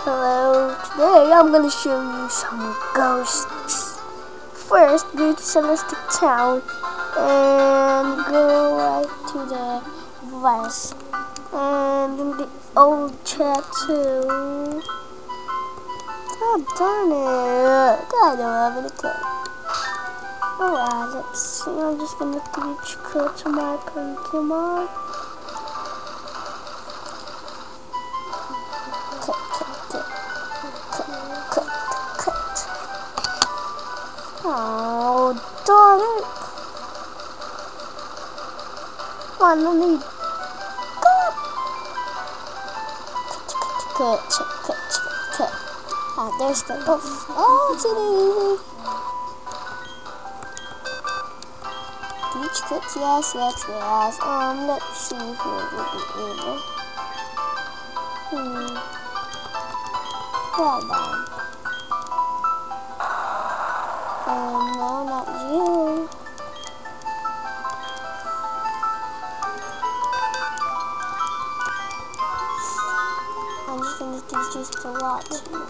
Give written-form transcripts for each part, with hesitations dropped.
Hello, today I'm gonna show you some ghosts. First, go to Celestic Town and go right to the virus. And in the old chat too. Oh, darn it. I don't have any code. Alright, let's see. I'm just gonna teach code to my Pokemon. Oh, darn it. Come on, let me cut. Ah, there's the buff. Oh, it's an easy. Teach cuts, yes. Let's see if we'll be able. Well done. No, not you. I'm just gonna teach this to lots more.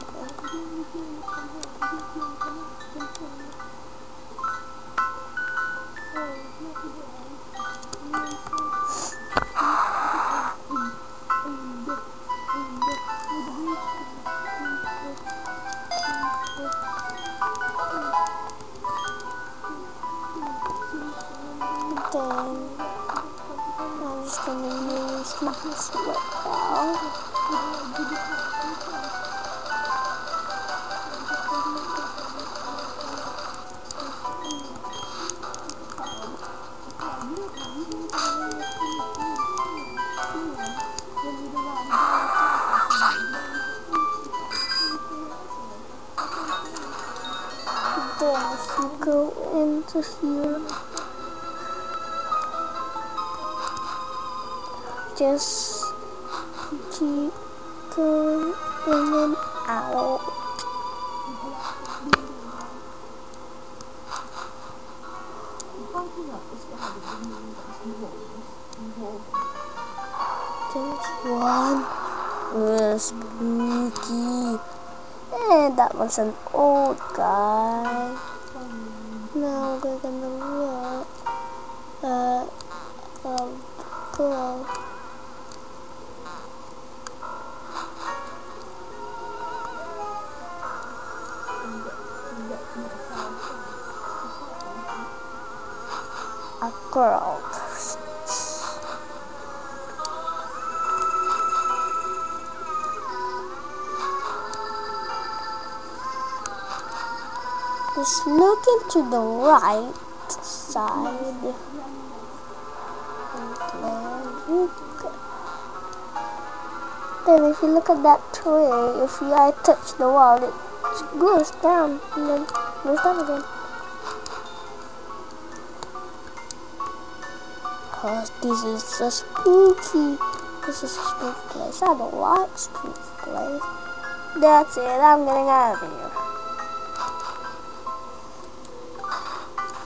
Then I'm just gonna use my sweat ball. Then if you go into here, just keep going in and out. There's one. Spooky. And that one's an old guy. Now we're gonna look at girl. A girl. Just looking to the right side. Then if you look at that tree, if your eye touch the wall, it goes down and then goes down again. Cause this is a spooky. This is a spooky place. I don't like spooky place. That's it. I'm getting out of here.